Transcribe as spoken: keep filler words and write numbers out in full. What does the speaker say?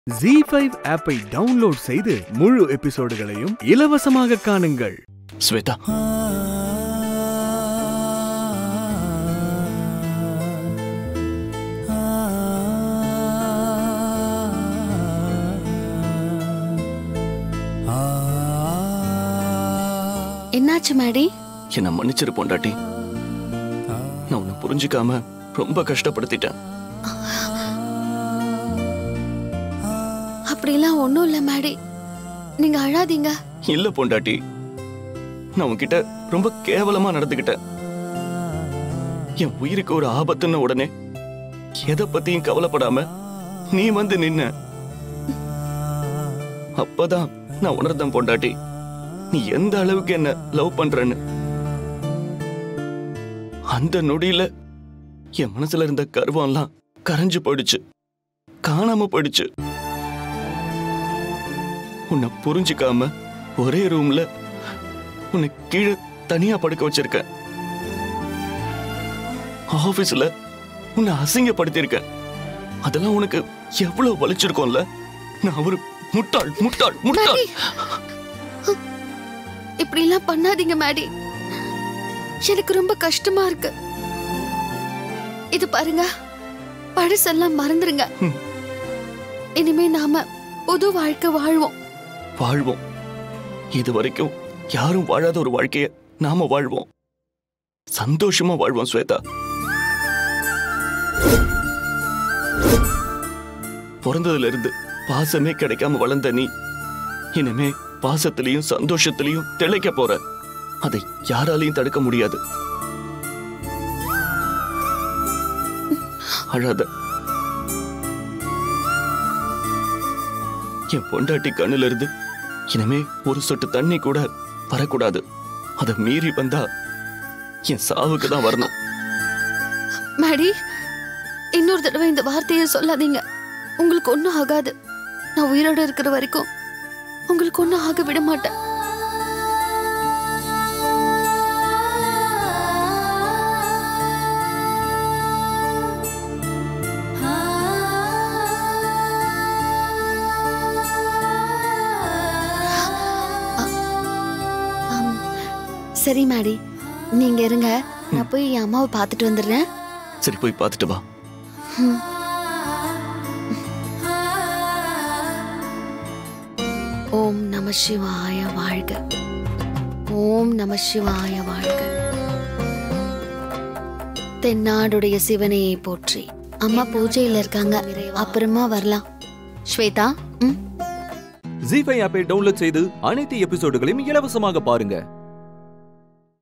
ஜீ five ஆப்பை download செய்து முழு எபிசோடுகளையும் இலவசமாக காணுங்கள். ஸ்வேதா, என்னாச்சு மேடி? என்ன மன்னிச்சிரு பொண்டாட்டி. நான் உன்னை புரிஞ்சுக்காம ரொம்ப கஷ்டப்படுத்திட்டேன். அப்படிலாம் ஒண்ணும் இல்ல மேடி, நீங்க அழாதீங்க. இல்ல பொண்டாட்டி, நான் உன்கிட்ட ரொம்ப கேவலமா நடந்துகிட்டேன். என் உயிருக்கு ஒரு ஆபத்துன்னு உடனே எதை பத்தியும் கவலைப்படாம நீ வந்து நின்ன. அப்பதான் நான் உணர்ந்தேன் பொண்டாட்டி, நீ எந்த அளவுக்கு என்ன லவ் பண்றன்னு. அந்த நொடியில என் மனசுல இருந்த கர்வம்லாம் கரைஞ்சு போயிடுச்சு, காணாம போயிடுச்சு. உன்னை புரிஞ்சுக்காம ஒரே ரூம்ல உன்னை கீழே தனியா படுக்க வச்சிருக்க. ஆபீஸ்ல உன்னை அசிங்கப்படுத்திருக்க. அதெல்லாம் உனக்கு எவ்வளவு வலிச்சிருக்கோம்ல. நான் ஒரு முட்டாள் முட்டாள் முட்டாள். இப்படி எல்லாம் பண்ணாதீங்க மேடி, எனக்கு ரொம்ப கஷ்டமா இருக்கு. இது பாருங்க, பழசெல்லாம் மறந்துருங்க. இனிமே நாம புது வாழ்க்கை வாழ்வோம் வாழ்வோம் இது வரைக்கும் யாரும் வாழாத ஒரு வாழ்க்கைய நாம வாழ்வோம். சந்தோஷமா வாழ்வோம் ஸ்வேதா. பிறந்ததுல இருந்து பாசமே கிடைக்காம வளர்ந்த நீ இனிமே பாசத்திலையும் சந்தோஷத்திலையும் திளைக்க போற. அதை யாராலையும் தடுக்க முடியாது. அழாத. என் பொண்டாட்டி கண்ணுல இருந்து இனிமே ஒரு சொட்டு தண்ணி கூட வரக்கூடாது. அதை மீறி வந்தா என் சாவுக்கு தான் வரணும். மேடி, இன்னொரு தடவை இந்த வார்த்தையை சொல்லாதீங்க. உங்களுக்கு ஒன்னும் ஆகாது. நான் உயிரோட இருக்கிற வரைக்கும் உங்களுக்கு ஒன்னும் ஆக விட மாட்டேன். சரி மேடி, நீங்க இருங்க, நான் போய் என் அம்மாவை பார்த்துட்டு வந்துடுறேன். சரி, போய் பார்த்துட்டு வா. ஓம் நம சிவாய வாழ்க. ஓம் நம சிவாய வாழ்க. தென்னாடுடைய சிவனையை போற்றி. அம்மா பூஜையில இருக்காங்க, அப்புறமா வரலாம். ஸ்வேதா, ஜீ ஃபைவ் ஆப்பை டவுன்லோட் செய்து அனைத்து எபிசோடுகளையும் இலவசமாக பாருங்க.